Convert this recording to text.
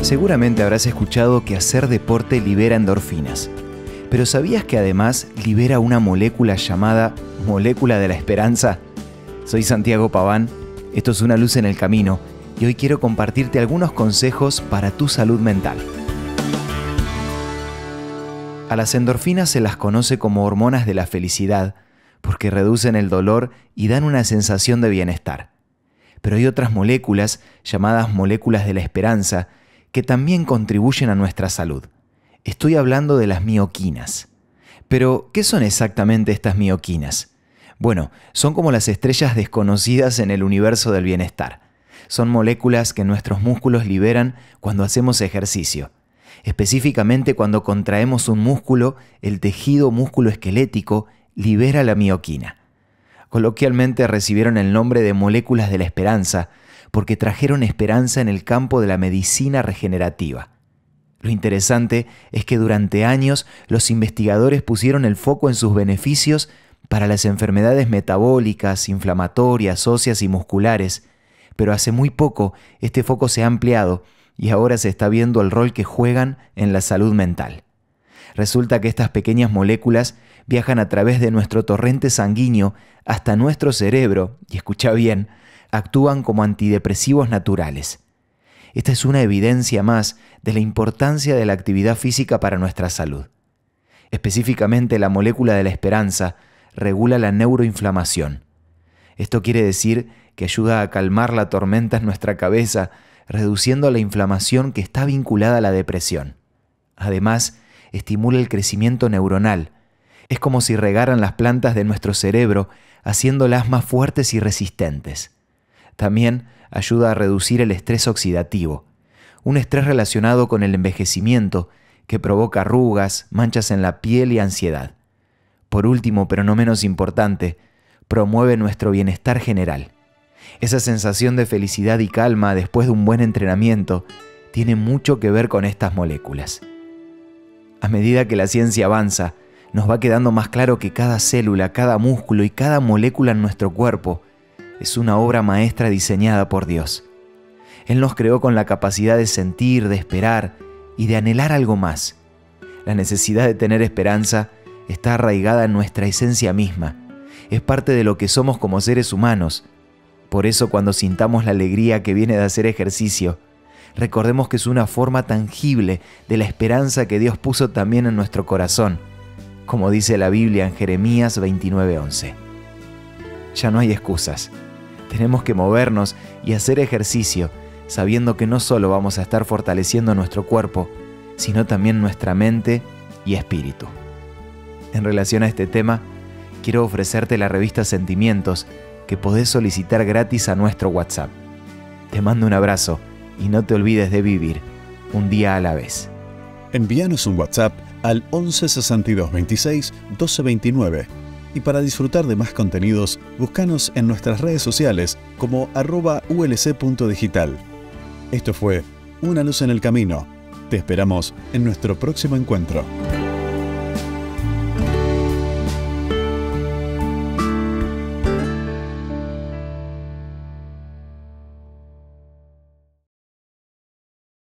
Seguramente habrás escuchado que hacer deporte libera endorfinas, pero ¿sabías que además libera una molécula llamada molécula de la esperanza? Soy Santiago Paván, esto es Una Luz en el Camino y hoy quiero compartirte algunos consejos para tu salud mental. A las endorfinas se las conoce como hormonas de la felicidad porque reducen el dolor y dan una sensación de bienestar. Pero hay otras moléculas, llamadas moléculas de la esperanza, que también contribuyen a nuestra salud. Estoy hablando de las mioquinas. Pero, ¿qué son exactamente estas mioquinas? Bueno, son como las estrellas desconocidas en el universo del bienestar. Son moléculas que nuestros músculos liberan cuando hacemos ejercicio. Específicamente cuando contraemos un músculo, el tejido músculo-esquelético libera la mioquina. Coloquialmente recibieron el nombre de moléculas de la esperanza porque trajeron esperanza en el campo de la medicina regenerativa. Lo interesante es que durante años los investigadores pusieron el foco en sus beneficios para las enfermedades metabólicas, inflamatorias, óseas y musculares, pero hace muy poco este foco se ha ampliado y ahora se está viendo el rol que juegan en la salud mental. Resulta que estas pequeñas moléculas viajan a través de nuestro torrente sanguíneo hasta nuestro cerebro, y escucha bien, actúan como antidepresivos naturales. Esta es una evidencia más de la importancia de la actividad física para nuestra salud. Específicamente, la molécula de la esperanza regula la neuroinflamación. Esto quiere decir que ayuda a calmar la tormenta en nuestra cabeza, reduciendo la inflamación que está vinculada a la depresión. Además, estimula el crecimiento neuronal. Es como si regaran las plantas de nuestro cerebro, haciéndolas más fuertes y resistentes. También ayuda a reducir el estrés oxidativo, un estrés relacionado con el envejecimiento que provoca arrugas, manchas en la piel y ansiedad. Por último, pero no menos importante, promueve nuestro bienestar general. Esa sensación de felicidad y calma después de un buen entrenamiento tiene mucho que ver con estas moléculas. A medida que la ciencia avanza, nos va quedando más claro que cada célula, cada músculo y cada molécula en nuestro cuerpo es una obra maestra diseñada por Dios. Él nos creó con la capacidad de sentir, de esperar y de anhelar algo más. La necesidad de tener esperanza está arraigada en nuestra esencia misma. Es parte de lo que somos como seres humanos. Por eso, cuando sintamos la alegría que viene de hacer ejercicio, recordemos que es una forma tangible de la esperanza que Dios puso también en nuestro corazón, como dice la Biblia en Jeremías 29:11. Ya no hay excusas. Tenemos que movernos y hacer ejercicio, sabiendo que no solo vamos a estar fortaleciendo nuestro cuerpo, sino también nuestra mente y espíritu. En relación a este tema, quiero ofrecerte la revista Sentimientos, que podés solicitar gratis a nuestro WhatsApp. Te mando un abrazo y no te olvides de vivir un día a la vez. Envíanos un WhatsApp al 11 62 26 12 29 y para disfrutar de más contenidos, búscanos en nuestras redes sociales como @ulc.digital. Esto fue Una Luz en el Camino. Te esperamos en nuestro próximo encuentro.